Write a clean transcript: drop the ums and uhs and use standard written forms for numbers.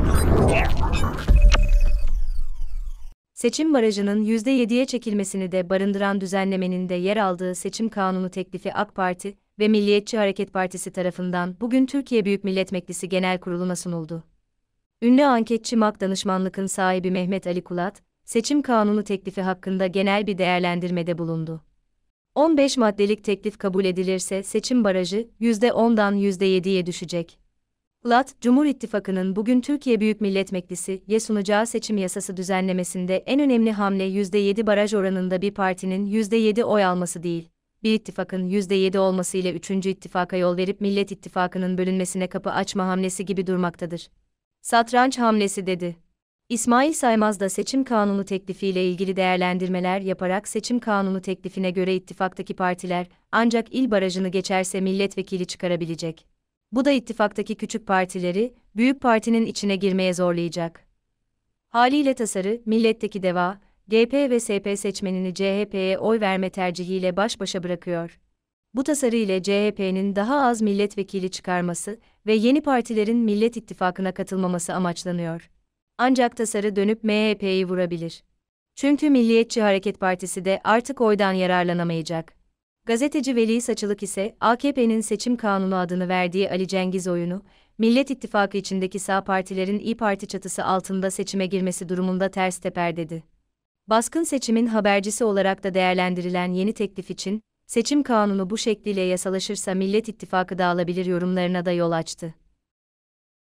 Seçim barajının %7'ye çekilmesini de barındıran düzenlemenin de yer aldığı seçim kanunu teklifi AK Parti ve Milliyetçi Hareket Partisi tarafından bugün Türkiye Büyük Millet Meclisi Genel Kurulu'na sunuldu. Ünlü anketçi MAK Danışmanlık'ın sahibi Mehmet Ali Kulat, seçim kanunu teklifi hakkında genel bir değerlendirmede bulundu. 15 maddelik teklif kabul edilirse seçim barajı %10'dan %7'ye düşecek. Kulat, Cumhur İttifakı'nın bugün Türkiye Büyük Millet Meclisi'ye sunacağı seçim yasası düzenlemesinde en önemli hamle %7 baraj oranında bir partinin %7 oy alması değil, bir ittifakın %7 olmasıyla 3. ittifaka yol verip Millet İttifakı'nın bölünmesine kapı açma hamlesi gibi durmaktadır. Satranç hamlesi dedi. İsmail Saymaz da seçim kanunu teklifiyle ilgili değerlendirmeler yaparak seçim kanunu teklifine göre ittifaktaki partiler ancak il barajını geçerse milletvekili çıkarabilecek. Bu da ittifaktaki küçük partileri büyük partinin içine girmeye zorlayacak. Haliyle tasarı milletteki DEVA, GP ve SP seçmenini CHP'ye oy verme tercihiyle baş başa bırakıyor. Bu tasarı ile CHP'nin daha az milletvekili çıkarması ve yeni partilerin Millet İttifakı'na katılmaması amaçlanıyor. Ancak tasarı dönüp MHP'yi vurabilir. Çünkü Milliyetçi Hareket Partisi de artık oydan yararlanamayacak. Gazeteci Veli Saçılık ise AKP'nin seçim kanunu adını verdiği Ali Cengiz oyunu, Millet İttifakı içindeki sağ partilerin İYİ Parti çatısı altında seçime girmesi durumunda ters teper dedi. Baskın seçimin habercisi olarak da değerlendirilen yeni teklif için, seçim kanunu bu şekliyle yasalaşırsa Millet İttifakı dağılabilir yorumlarına da yol açtı.